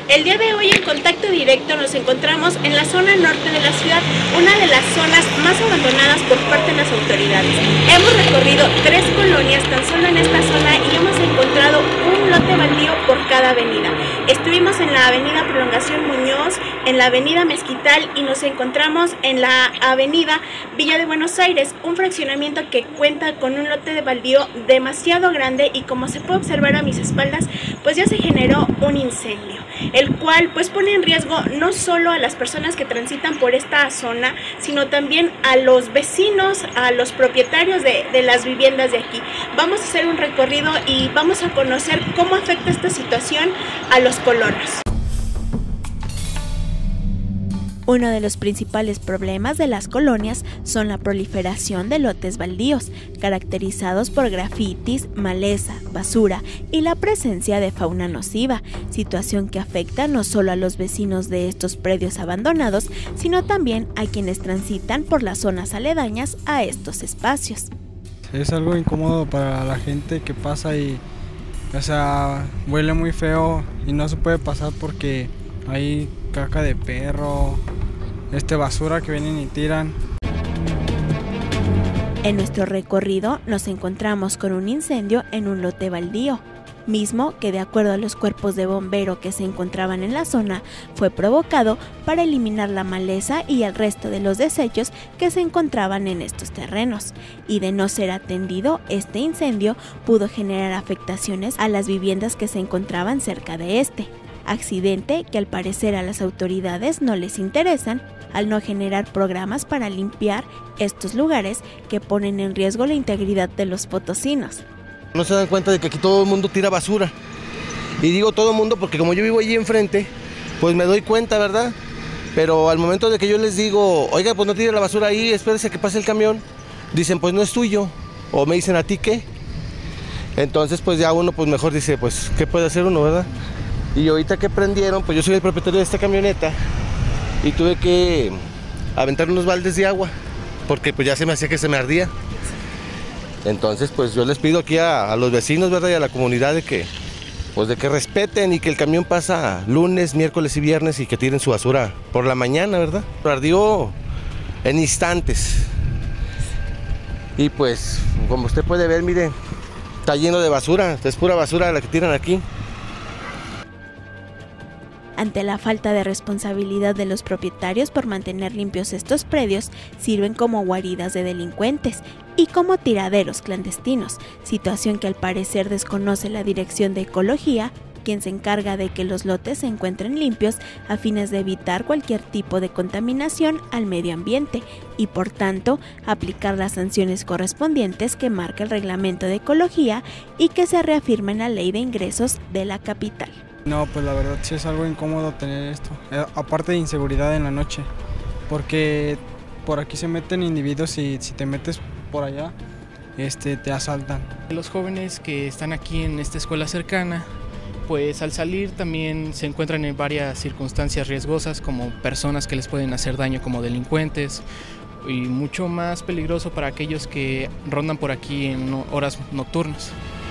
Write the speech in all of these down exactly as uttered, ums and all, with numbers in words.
El día de hoy en Contacto Directo nos encontramos en la zona norte de la ciudad, una de las zonas más abandonadas por parte de las autoridades. Hemos recorrido tres colonias tan solo en esta zona y hemos encontrado un lote baldío por cada avenida. Estuvimos en la avenida Prolongación Muñoz, en la avenida Mezquital y nos encontramos en la avenida Villa de Buenos Aires, un fraccionamiento que cuenta con un lote de baldío demasiado grande y como se puede observar a mis espaldas, pues ya se generó un incendio, el cual pues pone en riesgo no solo a las personas que transitan por esta zona, sino también a los vecinos, a los propietarios de, de las viviendas de aquí. Vamos a hacer un recorrido y vamos a conocer cómo afecta esta situación a los colonos. Uno de los principales problemas de las colonias son la proliferación de lotes baldíos, caracterizados por grafitis, maleza, basura y la presencia de fauna nociva, situación que afecta no solo a los vecinos de estos predios abandonados, sino también a quienes transitan por las zonas aledañas a estos espacios. Es algo incómodo para la gente que pasa y, o sea, huele muy feo y no se puede pasar porque hay caca de perro, este basura que vienen y tiran. En nuestro recorrido nos encontramos con un incendio en un lote baldío, mismo que de acuerdo a los cuerpos de bombero que se encontraban en la zona, fue provocado para eliminar la maleza y el resto de los desechos que se encontraban en estos terrenos. Y de no ser atendido, este incendio pudo generar afectaciones a las viviendas que se encontraban cerca de este. Accidente que al parecer a las autoridades no les interesan al no generar programas para limpiar estos lugares que ponen en riesgo la integridad de los potosinos. No se dan cuenta de que aquí todo el mundo tira basura. Y digo todo el mundo porque como yo vivo allí enfrente, pues me doy cuenta, ¿verdad? Pero al momento de que yo les digo, oiga, pues no tire la basura ahí, espérese que pase el camión, dicen, pues no es tuyo. O me dicen, ¿a ti qué? Entonces pues ya uno pues mejor dice, pues ¿qué puede hacer uno, verdad? Y ahorita que prendieron, pues yo soy el propietario de esta camioneta y tuve que aventar unos baldes de agua porque pues ya se me hacía que se me ardía. Entonces pues yo les pido aquí a, a los vecinos, ¿verdad? Y a la comunidad de que, pues de que respeten y que el camión pasa lunes, miércoles y viernes y que tiren su basura por la mañana, ¿verdad? Ardió en instantes. Y pues como usted puede ver, mire, está lleno de basura, es pura basura la que tiran aquí. Ante la falta de responsabilidad de los propietarios por mantener limpios estos predios, sirven como guaridas de delincuentes y como tiraderos clandestinos, situación que al parecer desconoce la Dirección de Ecología, quien se encarga de que los lotes se encuentren limpios a fines de evitar cualquier tipo de contaminación al medio ambiente y por tanto aplicar las sanciones correspondientes que marca el Reglamento de Ecología y que se reafirma en la Ley de Ingresos de la capital. No, pues la verdad sí es algo incómodo tener esto, eh, aparte de inseguridad en la noche, porque por aquí se meten individuos y si te metes por allá, este, te asaltan. Los jóvenes que están aquí en esta escuela cercana, pues al salir también se encuentran en varias circunstancias riesgosas, como personas que les pueden hacer daño como delincuentes, y mucho más peligroso para aquellos que rondan por aquí en horas nocturnas.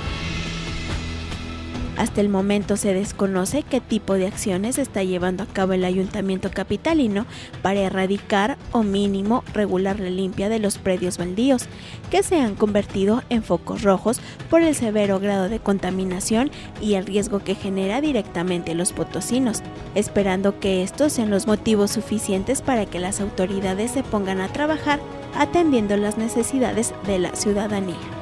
Hasta el momento se desconoce qué tipo de acciones está llevando a cabo el Ayuntamiento capitalino para erradicar o mínimo regular la limpia de los predios baldíos, que se han convertido en focos rojos por el severo grado de contaminación y el riesgo que genera directamente los potosinos, esperando que estos sean los motivos suficientes para que las autoridades se pongan a trabajar atendiendo las necesidades de la ciudadanía.